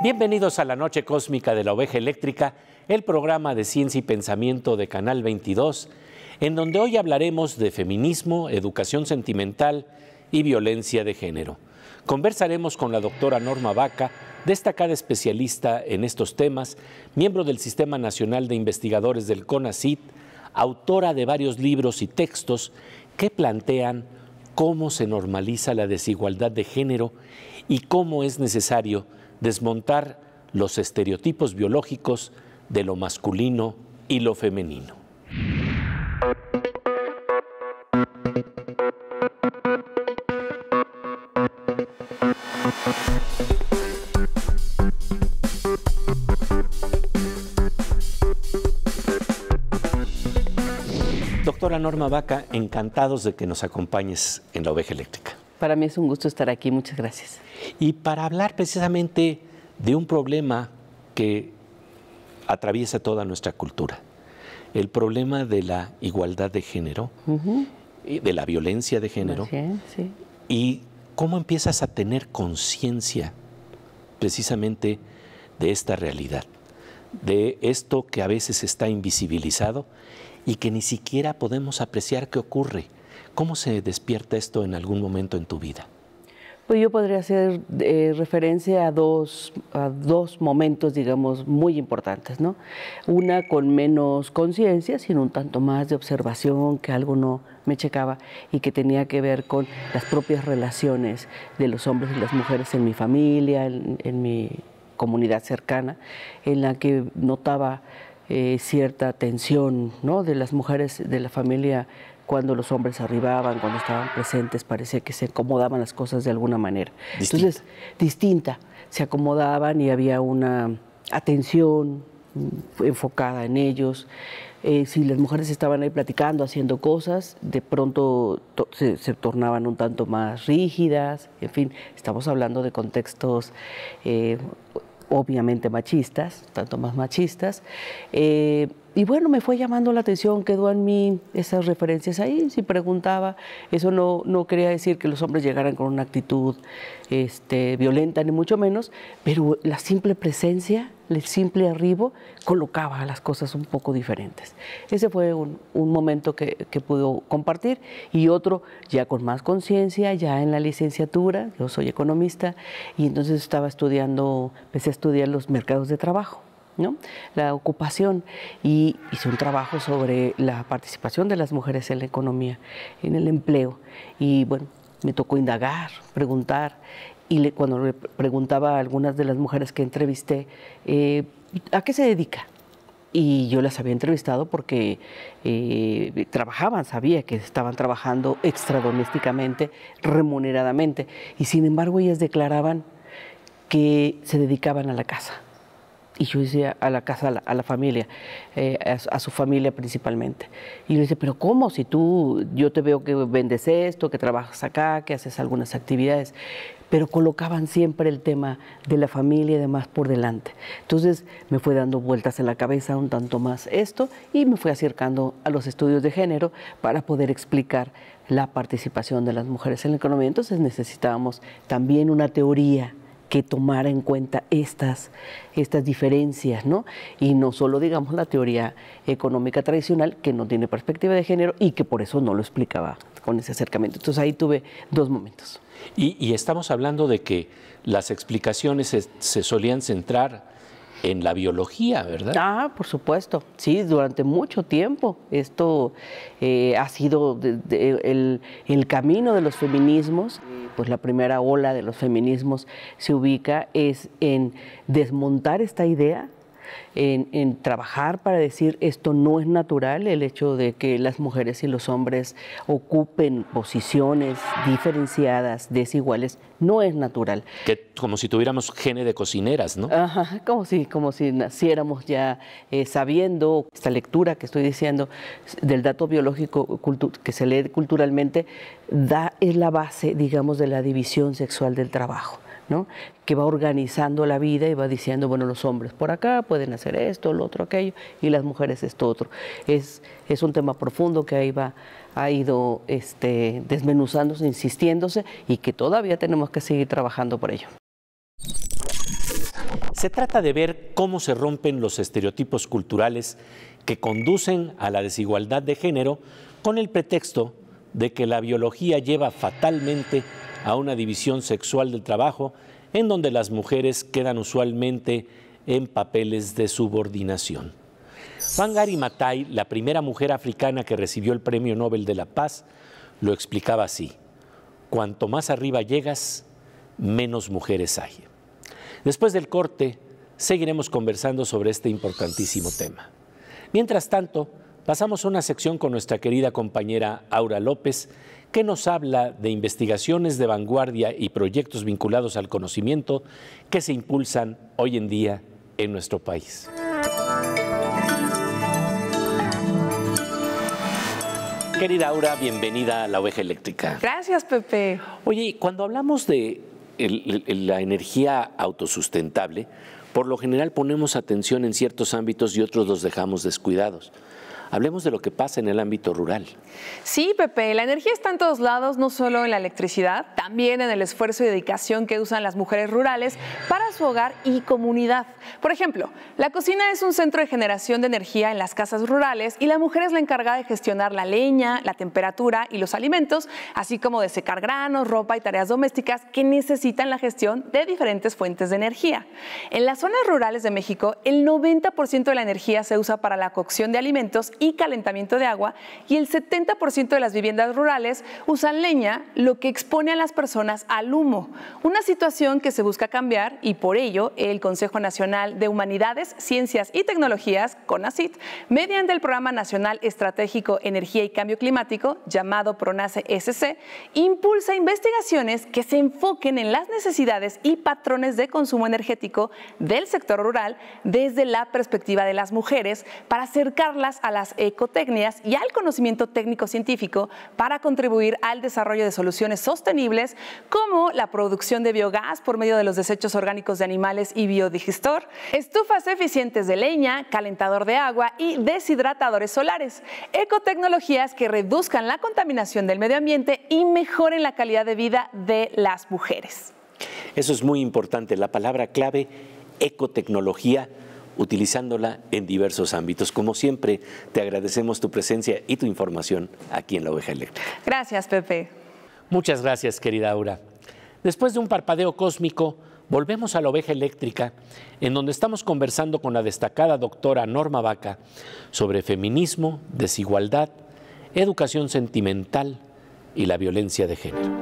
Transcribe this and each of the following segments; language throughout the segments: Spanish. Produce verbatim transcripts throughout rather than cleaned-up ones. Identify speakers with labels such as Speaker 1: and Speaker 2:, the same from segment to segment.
Speaker 1: Bienvenidos a la Noche Cósmica de la Oveja Eléctrica, el programa de ciencia y pensamiento de Canal veintidós, en donde hoy hablaremos de feminismo, educación sentimental y violencia de género. Conversaremos con la doctora Norma Baca, destacada especialista en estos temas, miembro del Sistema Nacional de Investigadores del CONACYT, autora de varios libros y textos que plantean cómo se normaliza la desigualdad de género y cómo es necesario desmontar los estereotipos biológicos de lo masculino y lo femenino. Doctora Norma Baca, encantados de que nos acompañes en la Oveja Eléctrica.
Speaker 2: Para mí es un gusto estar aquí, muchas gracias.
Speaker 1: Y para hablar precisamente de un problema que atraviesa toda nuestra cultura, el problema de la igualdad de género, uh-huh. y de la violencia de género,
Speaker 2: sí, sí.
Speaker 1: Y cómo empiezas a tener conciencia precisamente de esta realidad, de esto que a veces está invisibilizado y que ni siquiera podemos apreciar qué ocurre. ¿Cómo se despierta esto en algún momento en tu vida?
Speaker 2: Pues yo podría hacer eh, referencia a dos, a dos momentos, digamos, muy importantes, ¿no? Una con menos conciencia, sino un tanto más de observación, que algo no me checaba y que tenía que ver con las propias relaciones de los hombres y las mujeres en mi familia, en, en mi comunidad cercana, en la que notaba eh, cierta tensión, ¿no?, de las mujeres de la familia. Cuando los hombres arribaban, cuando estaban presentes, parecía que se acomodaban las cosas de alguna manera. Distinta. Entonces, distinta, se acomodaban y había una atención enfocada en ellos. Eh, si las mujeres estaban ahí platicando, haciendo cosas, de pronto to se, se tornaban un tanto más rígidas. En fin, estamos hablando de contextos eh, obviamente machistas, tanto más machistas. Eh, Y bueno, me fue llamando la atención, quedó en mí esas referencias ahí. Si preguntaba, eso no, no quería decir que los hombres llegaran con una actitud este, violenta, ni mucho menos, pero la simple presencia, el simple arribo, colocaba las cosas un poco diferentes. Ese fue un, un momento que, que pude compartir. Y otro, ya con más conciencia, ya en la licenciatura, yo soy economista, y entonces estaba estudiando, empecé a estudiar los mercados de trabajo, ¿no?, la ocupación, y hice un trabajo sobre la participación de las mujeres en la economía, en el empleo. Y bueno, me tocó indagar, preguntar, y le, cuando le preguntaba a algunas de las mujeres que entrevisté, eh, ¿a qué se dedica? Y yo las había entrevistado porque eh, trabajaban, sabía que estaban trabajando extradomésticamente, remuneradamente, y sin embargo ellas declaraban que se dedicaban a la casa. Y yo decía, a la casa, a la, a la familia, eh, a, a su familia principalmente. Y yo decía, pero ¿cómo? Si tú, yo te veo que vendes esto, que trabajas acá, que haces algunas actividades. Pero colocaban siempre el tema de la familia y demás por delante. Entonces me fue dando vueltas en la cabeza un tanto más esto y me fui acercando a los estudios de género para poder explicar la participación de las mujeres en la economía. Entonces necesitábamos también una teoría que tomara en cuenta estas, estas diferencias, ¿no? Y no solo, digamos, la teoría económica tradicional, que no tiene perspectiva de género y que por eso no lo explicaba con ese acercamiento. Entonces ahí tuve dos momentos.
Speaker 1: Y, y estamos hablando de que las explicaciones se, se solían centrar en la biología, ¿verdad?
Speaker 2: Ah, por supuesto, sí, durante mucho tiempo. Esto eh, ha sido de, de, el, el camino de los feminismos. Pues la primera ola de los feminismos se ubica es en desmontar esta idea, en, en trabajar para decir esto no es natural, el hecho de que las mujeres y los hombres ocupen posiciones diferenciadas, desiguales, no es natural.
Speaker 1: Que como si tuviéramos gene de cocineras, ¿no?
Speaker 2: Ajá, como si, como si naciéramos ya eh, sabiendo. Esta lectura que estoy diciendo del dato biológico que se lee culturalmente da, es la base, digamos, de la división sexual del trabajo, ¿no?, que va organizando la vida y va diciendo, bueno, los hombres por acá pueden hacer esto, lo otro, aquello, y las mujeres esto otro. Es, es un tema profundo que ahí va, ha ido este, desmenuzándose, insistiéndose, y que todavía tenemos que seguir trabajando por ello.
Speaker 1: Se trata de ver cómo se rompen los estereotipos culturales que conducen a la desigualdad de género con el pretexto de que la biología lleva fatalmente a una división sexual del trabajo en donde las mujeres quedan usualmente en papeles de subordinación. Wangari Maathai, la primera mujer africana que recibió el Premio Nobel de la Paz, lo explicaba así: cuanto más arriba llegas, menos mujeres hay. Después del corte, seguiremos conversando sobre este importantísimo tema. Mientras tanto, pasamos a una sección con nuestra querida compañera Aura López, que nos habla de investigaciones de vanguardia y proyectos vinculados al conocimiento que se impulsan hoy en día en nuestro país. Querida Aura, bienvenida a La Oveja Eléctrica.
Speaker 3: Gracias, Pepe.
Speaker 1: Oye, cuando hablamos de el, el, la energía autosustentable, por lo general ponemos atención en ciertos ámbitos y otros los dejamos descuidados. Hablemos de lo que pasa en el ámbito rural.
Speaker 3: Sí, Pepe, la energía está en todos lados, no solo en la electricidad, también en el esfuerzo y dedicación que usan las mujeres rurales para su hogar y comunidad. Por ejemplo, la cocina es un centro de generación de energía en las casas rurales y la mujer es la encargada de gestionar la leña, la temperatura y los alimentos, así como de secar granos, ropa y tareas domésticas que necesitan la gestión de diferentes fuentes de energía. En las zonas rurales de México, el noventa por ciento de la energía se usa para la cocción de alimentos y calentamiento de agua, y el setenta por ciento de las viviendas rurales usan leña, lo que expone a las personas al humo, una situación que se busca cambiar, y por ello el Consejo Nacional de Humanidades, Ciencias y Tecnologías, CONACYT, mediante el Programa Nacional Estratégico Energía y Cambio Climático, llamado PRONACE-S C, impulsa investigaciones que se enfoquen en las necesidades y patrones de consumo energético del sector rural desde la perspectiva de las mujeres, para acercarlas a las ecotecnias y al conocimiento técnico-científico para contribuir al desarrollo de soluciones sostenibles como la producción de biogás por medio de los desechos orgánicos de animales y biodigestor, estufas eficientes de leña, calentador de agua y deshidratadores solares, ecotecnologías que reduzcan la contaminación del medio ambiente y mejoren la calidad de vida de las mujeres.
Speaker 1: Eso es muy importante, la palabra clave, ecotecnología, utilizándola en diversos ámbitos. Como siempre, te agradecemos tu presencia y tu información aquí en La Oveja Eléctrica.
Speaker 3: Gracias, Pepe.
Speaker 1: Muchas gracias, querida Aura. Después de un parpadeo cósmico, volvemos a La Oveja Eléctrica, en donde estamos conversando con la destacada doctora Norma Baca sobre feminismo, desigualdad, educación sentimental y la violencia de género.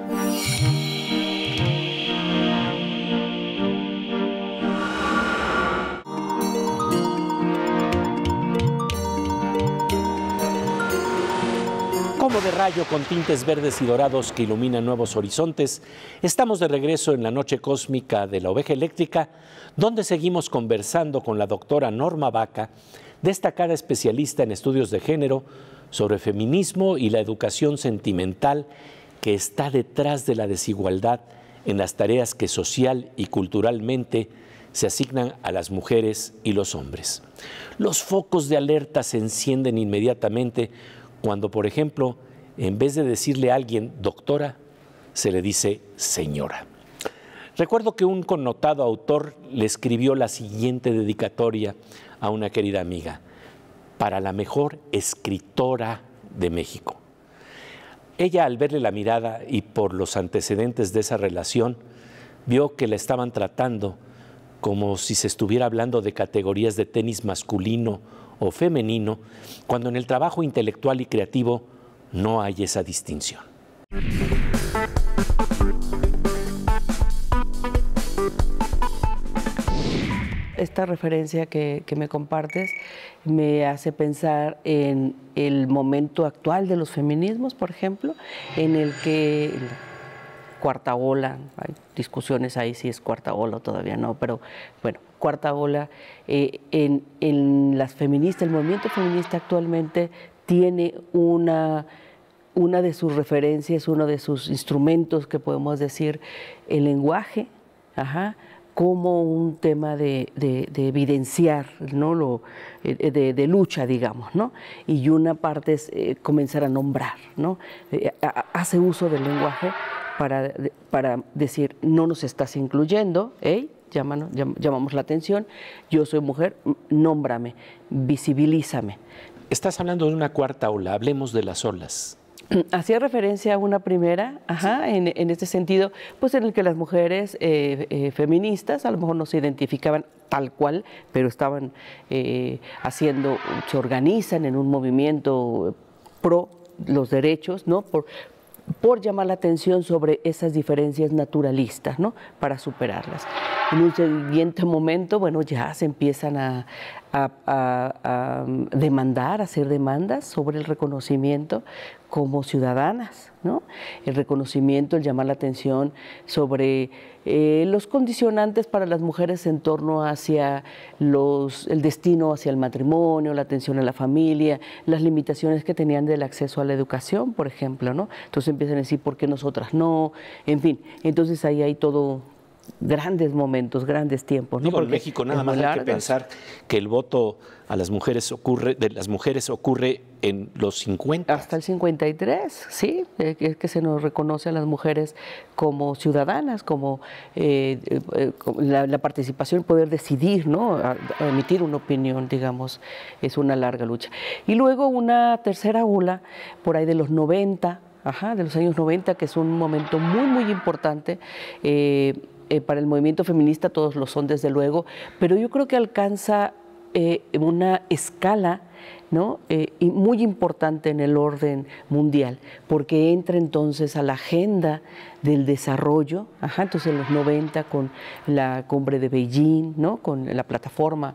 Speaker 1: Como de rayo con tintes verdes y dorados que iluminan nuevos horizontes, estamos de regreso en la noche cósmica de La Oveja Eléctrica, donde seguimos conversando con la doctora Norma Baca, destacada especialista en estudios de género, sobre feminismo y la educación sentimental que está detrás de la desigualdad en las tareas que social y culturalmente se asignan a las mujeres y los hombres. Los focos de alerta se encienden inmediatamente cuando, por ejemplo, en vez de decirle a alguien doctora, se le dice señora. Recuerdo que un connotado autor le escribió la siguiente dedicatoria a una querida amiga: para la mejor escritora de México. Ella, al verle la mirada y por los antecedentes de esa relación, vio que la estaban tratando como si se estuviera hablando de categorías de tenis masculino o femenino, cuando en el trabajo intelectual y creativo no hay esa distinción.
Speaker 2: Esta referencia que, que me compartes me hace pensar en el momento actual de los feminismos, por ejemplo, en el que cuarta ola, hay discusiones ahí si es cuarta ola o todavía no, pero bueno, cuarta ola, eh, en, en las feministas, el movimiento feminista actualmente tiene una, una de sus referencias, uno de sus instrumentos, que podemos decir, el lenguaje, ajá, como un tema de, de, de evidenciar, ¿no? Lo, de, de lucha, digamos, ¿no? Y una parte es eh, comenzar a nombrar, ¿no? Eh, hace uso del lenguaje para, para decir, no nos estás incluyendo, ¿eh? llaman, llam, llamamos la atención, yo soy mujer, nómbrame, visibilízame.
Speaker 1: Estás hablando de una cuarta ola, hablemos de las olas.
Speaker 2: Hacía referencia a una primera, ajá, en, en este sentido, pues en el que las mujeres eh, eh, feministas a lo mejor no se identificaban tal cual, pero estaban eh, haciendo, se organizan en un movimiento pro los derechos, ¿no? Por, por llamar la atención sobre esas diferencias naturalistas, ¿no? Para superarlas. En un siguiente momento, bueno, ya se empiezan a, a, a, a demandar, a hacer demandas sobre el reconocimiento como ciudadanas, ¿no? El reconocimiento, el llamar la atención sobre eh, los condicionantes para las mujeres en torno hacia los, el destino hacia el matrimonio, la atención a la familia, las limitaciones que tenían del acceso a la educación, por ejemplo, ¿no? Entonces empiezan a decir, ¿por qué nosotras no? En fin, entonces ahí hay todo grandes momentos, grandes tiempos, ¿no?
Speaker 1: Digo, en México nada más hay que pensar que el voto a las mujeres ocurre, de las mujeres ocurre en los cincuenta.
Speaker 2: Hasta el cincuenta y tres, sí, es que, que se nos reconoce a las mujeres como ciudadanas, como eh, eh, la, la participación, poder decidir, ¿no? A, a emitir una opinión, digamos, es una larga lucha. Y luego una tercera ola, por ahí de los noventa, ajá, de los años noventa, que es un momento muy, muy importante, eh, Eh, para el movimiento feminista, todos lo son desde luego, pero yo creo que alcanza eh, una escala, ¿no? Eh, y muy importante en el orden mundial, porque entra entonces a la agenda del desarrollo, ajá, entonces en los noventa con la cumbre de Beijing, ¿no? Con la plataforma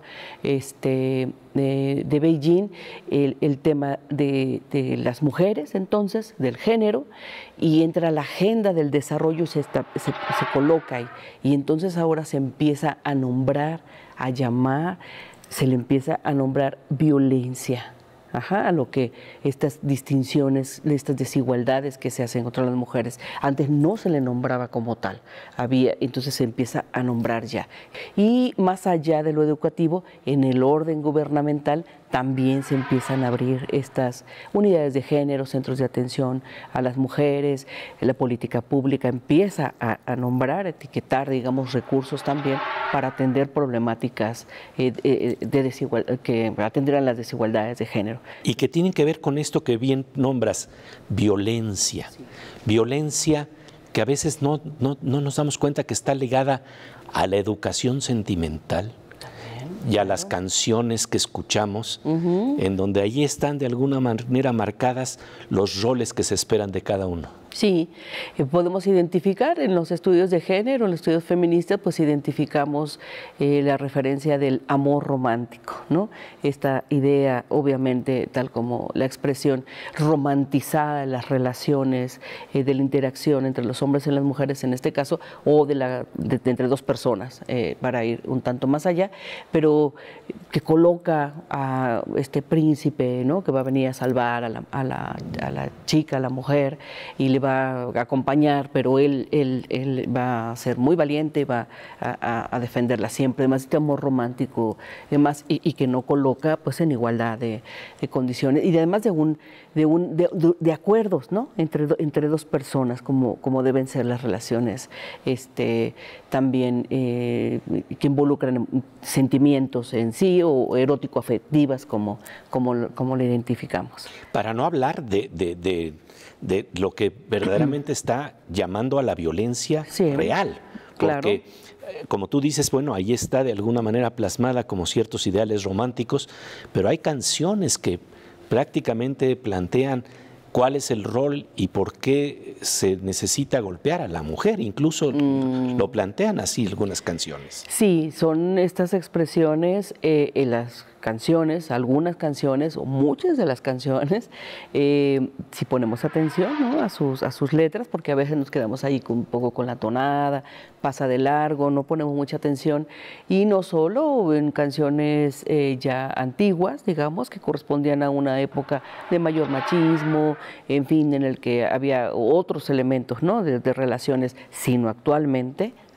Speaker 2: este, de, de Beijing, el, el tema de, de las mujeres entonces, del género, y entra a la agenda del desarrollo y se, está, se, se coloca ahí, y entonces ahora se empieza a nombrar, a llamar, se le empieza a nombrar violencia, ajá, a lo que estas distinciones, estas desigualdades que se hacen contra las mujeres, antes no se le nombraba como tal, había, entonces se empieza a nombrar ya. Y más allá de lo educativo, en el orden gubernamental también se empiezan a abrir estas unidades de género, centros de atención a las mujeres, la política pública empieza a, a nombrar, etiquetar, digamos, recursos también para atender problemáticas eh, eh, de desigual, que atenderán las desigualdades de género.
Speaker 1: Y que tienen que ver con esto que bien nombras, violencia. Sí. Violencia que a veces no, no, no nos damos cuenta que está ligada a la educación sentimental y a las canciones que escuchamos, uh-huh. en donde allí están de alguna manera marcadas los roles que se esperan de cada uno.
Speaker 2: Sí, eh, podemos identificar en los estudios de género, en los estudios feministas, pues identificamos eh, la referencia del amor romántico, ¿no? Esta idea, obviamente, tal como la expresión romantizada de las relaciones, eh, de la interacción entre los hombres y las mujeres en este caso, o de, la, de, de entre dos personas, eh, para ir un tanto más allá, pero que coloca a este príncipe, ¿no? Que va a venir a salvar a la, a la, a la chica, a la mujer, y le va a acompañar, pero él, él, él va a ser muy valiente, va a, a defenderla siempre, además este amor romántico, además, y, y que no coloca pues en igualdad de, de condiciones, y además de un de un de, de acuerdos, ¿no? Entre, entre dos personas, como, como deben ser las relaciones, este, también eh, que involucran sentimientos en sí o erótico-afectivas, como, como, como lo identificamos.
Speaker 1: Para no hablar de, de, de de lo que verdaderamente está llamando a la violencia sí, real. Porque, claro. como tú dices, bueno, ahí está de alguna manera plasmada como ciertos ideales románticos, pero hay canciones que prácticamente plantean cuál es el rol y por qué se necesita golpear a la mujer. Incluso mm. lo plantean así algunas canciones.
Speaker 2: Sí, son estas expresiones eh, en las canciones, algunas canciones o muchas de las canciones, eh, si ponemos atención, ¿no? a, sus, a sus letras, porque a veces nos quedamos ahí con, un poco con la tonada, pasa de largo, no ponemos mucha atención, y no solo en canciones eh, ya antiguas, digamos, que correspondían a una época de mayor machismo, en fin, en el que había otros elementos, ¿no? de, de relaciones, sino actualmente,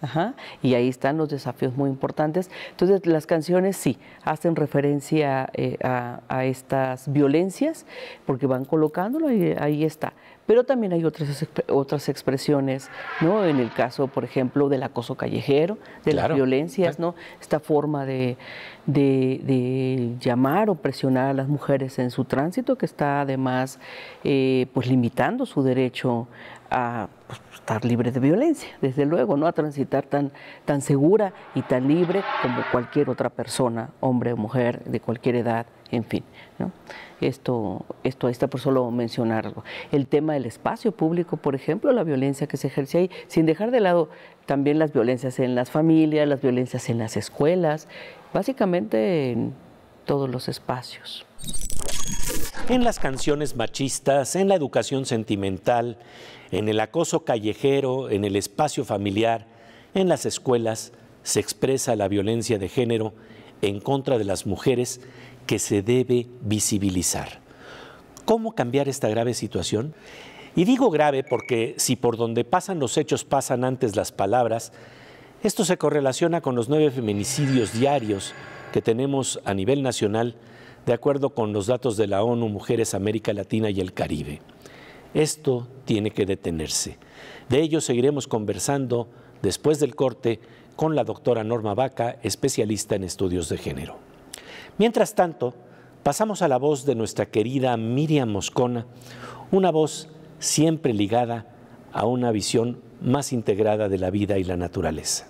Speaker 2: Ajá, y ahí están los desafíos muy importantes. Entonces, las canciones sí hacen referencia eh, a, a estas violencias, porque van colocándolo y ahí está. Pero también hay otras, otras expresiones, ¿no? En el caso, por ejemplo, del acoso callejero, de claro, las violencias, ¿no? Esta forma de, de, de llamar o presionar a las mujeres en su tránsito, que está además eh, pues limitando su derecho a pues, estar libre de violencia, desde luego, ¿no? A transitar tan, tan segura y tan libre como cualquier otra persona, hombre o mujer, de cualquier edad, en fin, ¿no? Esto, esto ahí está por solo mencionarlo. El tema del espacio público, por ejemplo, la violencia que se ejerce ahí, sin dejar de lado también las violencias en las familias, las violencias en las escuelas, básicamente en todos los espacios.
Speaker 1: En las canciones machistas, en la educación sentimental, en el acoso callejero, en el espacio familiar, en las escuelas, se expresa la violencia de género en contra de las mujeres que se debe visibilizar. ¿Cómo cambiar esta grave situación? Y digo grave porque si por donde pasan los hechos pasan antes las palabras, esto se correlaciona con los nueve feminicidios diarios que tenemos a nivel nacional, de acuerdo con los datos de la ONU Mujeres América Latina y el Caribe. Esto tiene que detenerse. De ello seguiremos conversando después del corte con la doctora Norma Baca, especialista en estudios de género. Mientras tanto, pasamos a la voz de nuestra querida Miriam Moscona, una voz siempre ligada a una visión más integrada de la vida y la naturaleza.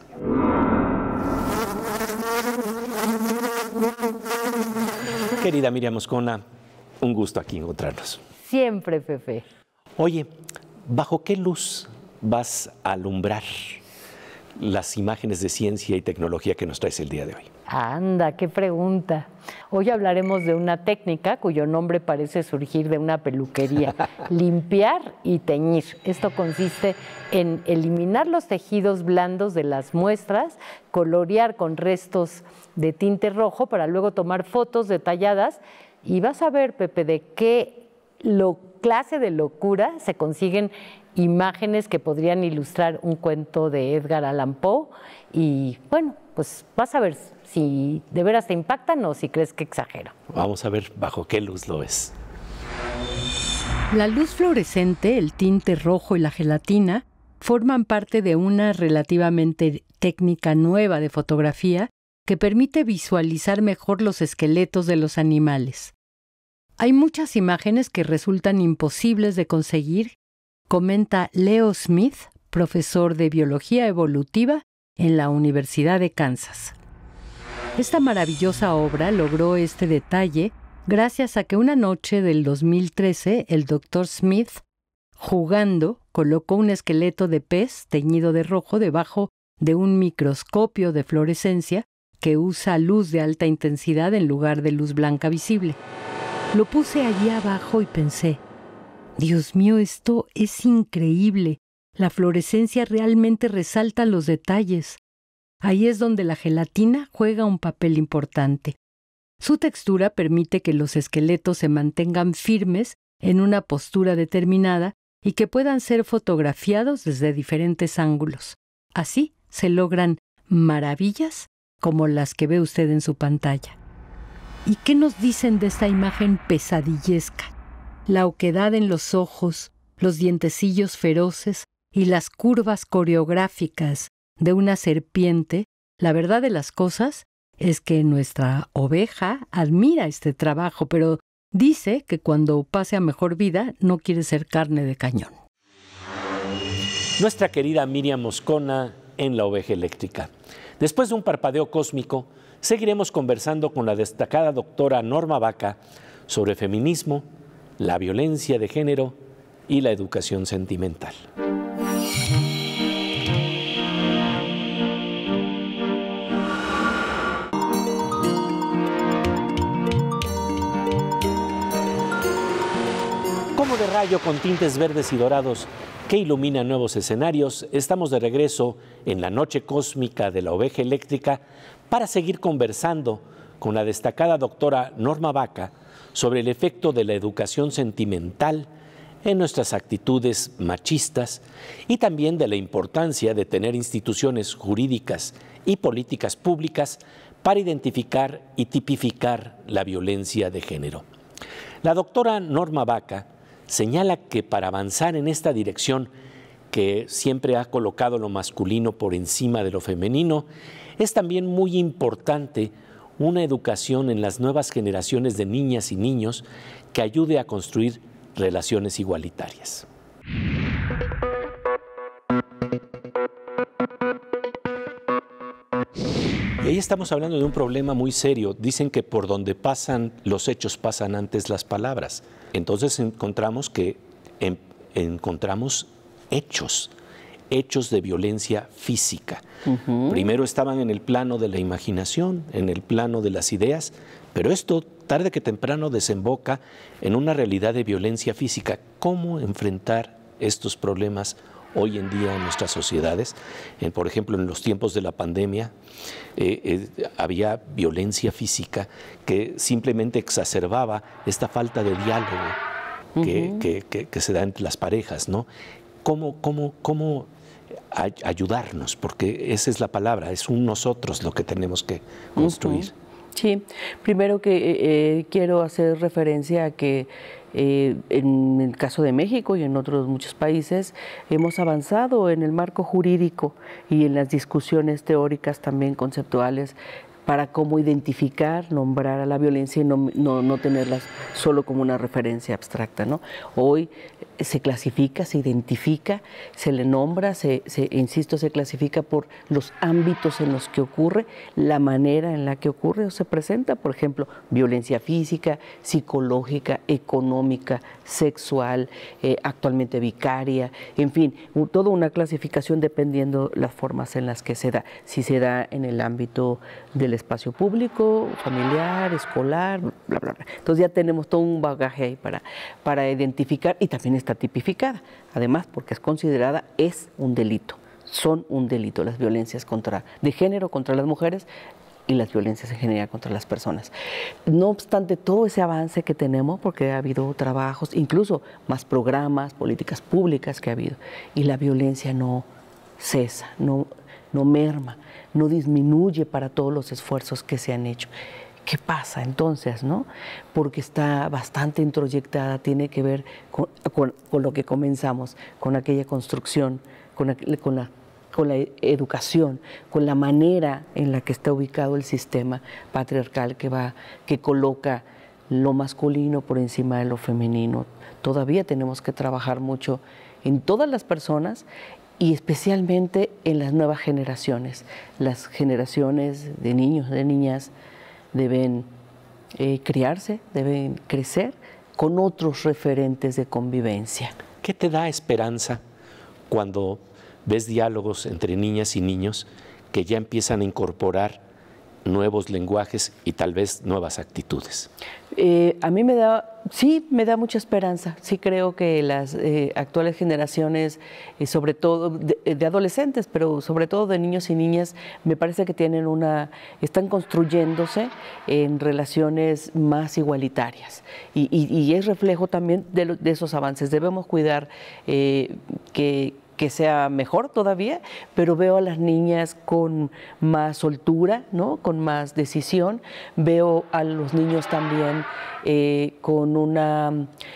Speaker 1: Querida Miriam Moscona, un gusto aquí encontrarnos.
Speaker 4: Siempre, Pepe.
Speaker 1: Oye, ¿bajo qué luz vas a alumbrar las imágenes de ciencia y tecnología que nos traes el día de hoy?
Speaker 4: Anda, qué pregunta. Hoy hablaremos de una técnica cuyo nombre parece surgir de una peluquería, limpiar y teñir. Esto consiste en eliminar los tejidos blandos de las muestras, colorear con restos de tinte rojo para luego tomar fotos detalladas y vas a ver, Pepe, de qué lo, clase de locura se consiguen imágenes que podrían ilustrar un cuento de Edgar Allan Poe y bueno, pues vas a ver si de veras te impactan o si crees que exagero.
Speaker 1: Vamos a ver bajo qué luz lo ves.
Speaker 5: La luz fluorescente, el tinte rojo y la gelatina forman parte de una relativamente técnica nueva de fotografía que permite visualizar mejor los esqueletos de los animales. Hay muchas imágenes que resultan imposibles de conseguir, comenta Leo Smith, profesor de biología evolutiva en la Universidad de Kansas. Esta maravillosa obra logró este detalle gracias a que una noche del dos mil trece el doctor Smith, jugando, colocó un esqueleto de pez teñido de rojo debajo de un microscopio de fluorescencia que usa luz de alta intensidad en lugar de luz blanca visible. Lo puse allí abajo y pensé, Dios mío, esto es increíble. La fluorescencia realmente resalta los detalles. Ahí es donde la gelatina juega un papel importante. Su textura permite que los esqueletos se mantengan firmes en una postura determinada y que puedan ser fotografiados desde diferentes ángulos. Así se logran maravillas como las que ve usted en su pantalla. ¿Y qué nos dicen de esta imagen pesadillesca? La oquedad en los ojos, los dientecillos feroces y las curvas coreográficas de una serpiente, la verdad de las cosas es que nuestra oveja admira este trabajo, pero dice que cuando pase a mejor vida no quiere ser carne de cañón.
Speaker 1: Nuestra querida Miriam Moscona en La Oveja Eléctrica. Después de un parpadeo cósmico, seguiremos conversando con la destacada doctora Norma Baca sobre feminismo, la violencia de género y la educación sentimental. Como de rayo con tintes verdes y dorados que iluminan nuevos escenarios, estamos de regreso en la noche cósmica de La Oveja Eléctrica para seguir conversando con la destacada doctora Norma Baca sobre el efecto de la educación sentimental en nuestras actitudes machistas y también de la importancia de tener instituciones jurídicas y políticas públicas para identificar y tipificar la violencia de género. La doctora Norma Baca señala que para avanzar en esta dirección, que siempre ha colocado lo masculino por encima de lo femenino, es también muy importante una educación en las nuevas generaciones de niñas y niños que ayude a construir relaciones igualitarias. Y ahí estamos hablando de un problema muy serio. Dicen que por donde pasan los hechos pasan antes las palabras. Entonces encontramos que en, encontramos hechos, hechos de violencia física. Uh-huh. Primero estaban en el plano de la imaginación, en el plano de las ideas, pero esto tarde que temprano desemboca en una realidad de violencia física. ¿Cómo enfrentar estos problemas hoy en día en nuestras sociedades? En, por ejemplo, en los tiempos de la pandemia eh, eh, había violencia física que simplemente exacerbaba esta falta de diálogo que, uh-huh. que, que, que se da entre las parejas, ¿no? ¿Cómo, cómo, cómo ay- ayudarnos? Porque esa es la palabra, es un nosotros lo que tenemos que construir. Uh-huh.
Speaker 2: Sí, primero que eh, quiero hacer referencia a que eh, en el caso de México y en otros muchos países hemos avanzado en el marco jurídico y en las discusiones teóricas también conceptuales para cómo identificar, nombrar a la violencia y no, no, no tenerla solo como una referencia abstracta, ¿no? Hoy se clasifica, se identifica, se le nombra, se, se, insisto, se clasifica por los ámbitos en los que ocurre, la manera en la que ocurre o se presenta, por ejemplo, violencia física, psicológica, económica, sexual, eh, actualmente vicaria, en fin, toda una clasificación dependiendo las formas en las que se da, si se da en el ámbito del espacio público, familiar, escolar, bla, bla, bla. Entonces ya tenemos todo un bagaje ahí para, para identificar y también está tipificada, además porque es considerada, es un delito, son un delito las violencias contra, de género contra las mujeres y las violencias en general contra las personas. No obstante todo ese avance que tenemos, porque ha habido trabajos, incluso más programas, políticas públicas que ha habido, y la violencia no cesa, no, no merma, no disminuye para todos los esfuerzos que se han hecho. ¿Qué pasa entonces, no? Porque está bastante introyectada, tiene que ver con, con, con lo que comenzamos, con aquella construcción, con, la, con, la, con la educación, con la manera en la que está ubicado el sistema patriarcal que, va, que coloca lo masculino por encima de lo femenino. Todavía tenemos que trabajar mucho en todas las personas y especialmente en las nuevas generaciones, las generaciones de niños, de niñas, deben eh, criarse, deben crecer con otros referentes de convivencia.
Speaker 1: ¿Qué te da esperanza cuando ves diálogos entre niñas y niños que ya empiezan a incorporar nuevos lenguajes y tal vez nuevas actitudes?
Speaker 2: Eh, a mí me da, sí, me da mucha esperanza. Sí creo que las eh, actuales generaciones, eh, sobre todo de, de adolescentes, pero sobre todo de niños y niñas, me parece que tienen una, están construyéndose en relaciones más igualitarias. Y, y, y es reflejo también de, lo, de esos avances. Debemos cuidar eh, que que sea mejor todavía, pero veo a las niñas con más soltura, ¿no? Con más decisión. Veo a los niños también eh, con una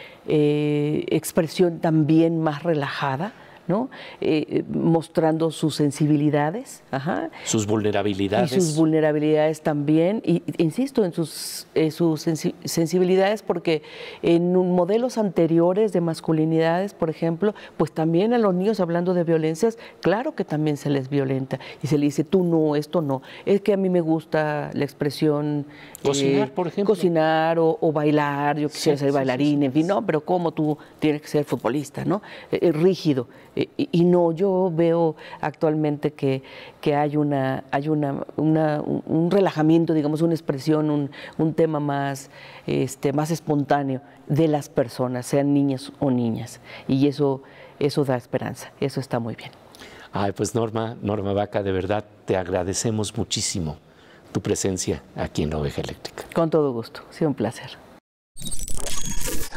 Speaker 2: eh, expresión también más relajada, ¿no? Eh, mostrando sus sensibilidades, ajá,
Speaker 1: sus vulnerabilidades.
Speaker 2: Y sus vulnerabilidades también, y insisto en sus, eh, sus sensi sensibilidades, porque en modelos anteriores de masculinidades, por ejemplo, pues también a los niños, hablando de violencias, claro que también se les violenta, y se les dice, tú no, esto no, es que a mí me gusta la expresión...
Speaker 1: Cocinar, eh, por ejemplo.
Speaker 2: Cocinar o, o bailar, yo quisiera sí, ser sí, bailarín, sí, sí, en fin, no, pero ¿cómo tú tienes que ser futbolista, no? Eh, eh, rígido. Y, y no, yo veo actualmente que, que hay, una, hay una, una, un relajamiento, digamos, una expresión, un, un tema más, este, más espontáneo de las personas, sean niñas o niñas. Y eso, eso da esperanza, eso está muy bien.
Speaker 1: Ay, pues Norma, Norma Baca, de verdad te agradecemos muchísimo tu presencia aquí en La Oveja Eléctrica.
Speaker 2: Con todo gusto, ha sido un placer.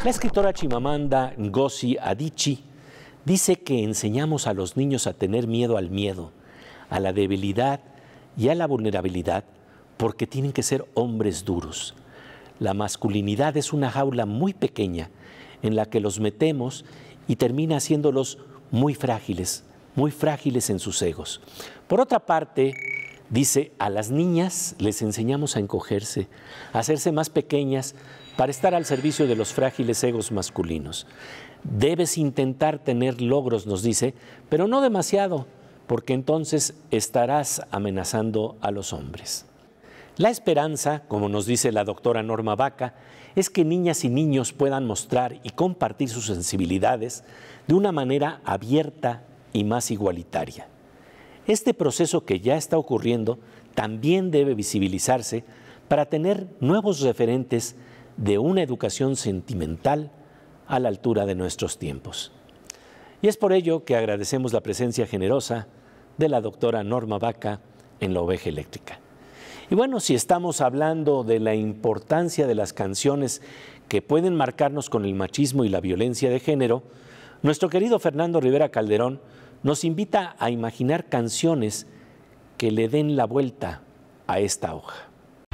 Speaker 1: La escritora Chimamanda Ngozi Adichie dice que enseñamos a los niños a tener miedo al miedo, a la debilidad y a la vulnerabilidad porque tienen que ser hombres duros. La masculinidad es una jaula muy pequeña en la que los metemos y termina haciéndolos muy frágiles, muy frágiles en sus egos. Por otra parte, dice, a las niñas les enseñamos a encogerse, a hacerse más pequeñas para estar al servicio de los frágiles egos masculinos. Debes intentar tener logros, nos dice, pero no demasiado, porque entonces estarás amenazando a los hombres. La esperanza, como nos dice la doctora Norma Baca, es que niñas y niños puedan mostrar y compartir sus sensibilidades de una manera abierta y más igualitaria. Este proceso que ya está ocurriendo también debe visibilizarse para tener nuevos referentes de una educación sentimental a la altura de nuestros tiempos. Y es por ello que agradecemos la presencia generosa de la doctora Norma Baca en La Oveja Eléctrica. Y bueno, si estamos hablando de la importancia de las canciones que pueden marcarnos con el machismo y la violencia de género, nuestro querido Fernando Rivera Calderón nos invita a imaginar canciones que le den la vuelta a esta hoja.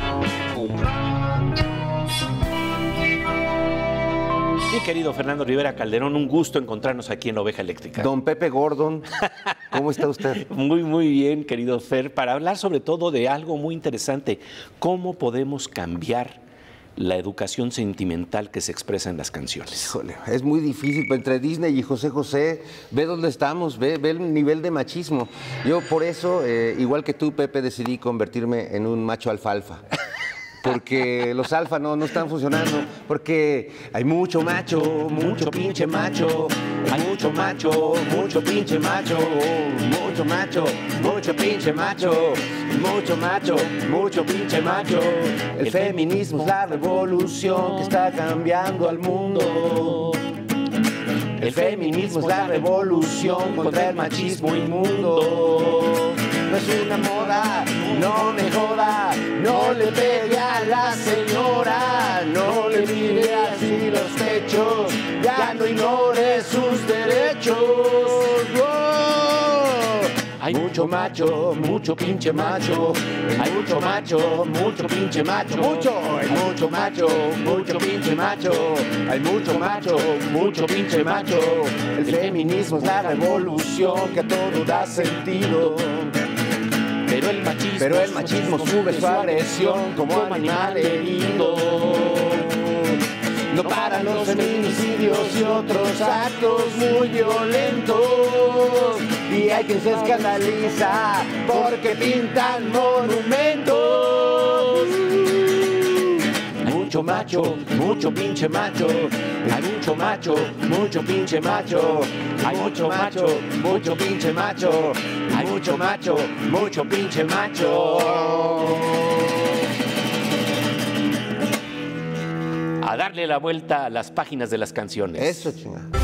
Speaker 1: Mi querido Fernando Rivera Calderón, un gusto encontrarnos aquí en La Oveja Eléctrica.
Speaker 6: Don Pepe Gordon, ¿cómo está usted?
Speaker 1: Muy, muy bien, querido Fer, para hablar sobre todo de algo muy interesante, cómo podemos cambiar la educación sentimental que se expresa en las canciones.
Speaker 6: Híjole, es muy difícil, pero entre Disney y José José, ve dónde estamos, ve, ve el nivel de machismo. Yo por eso, eh, igual que tú, Pepe, decidí convertirme en un macho alfalfa. Porque los alfa no, no están funcionando, porque hay mucho macho, mucho pinche macho, hay mucho macho, mucho pinche macho, mucho macho, mucho pinche macho, mucho macho, mucho pinche macho. El feminismo es la revolución que está cambiando al mundo. El feminismo es la revolución contra el machismo inmundo. No es una moda, no me joda, no le pegue a la señora, no le mire así los pechos, ya no ignore sus derechos. ¡Oh! Hay mucho macho, mucho pinche macho, hay mucho macho, mucho pinche macho, mucho, hay mucho macho, mucho pinche macho, hay mucho macho, mucho pinche macho. El feminismo es la revolución que a todo da sentido. Pero el machismo, Pero el machismo sube su agresión como animal herido. No paran los feminicidios y otros actos muy violentos. Y hay quien se escandaliza porque pintan monumentos. Hay mucho macho, mucho pinche macho. Hay mucho macho, mucho pinche macho. Hay mucho macho, mucho pinche macho. Hay mucho macho, mucho pinche macho. A darle la vuelta a las páginas de las canciones. Eso, chingada.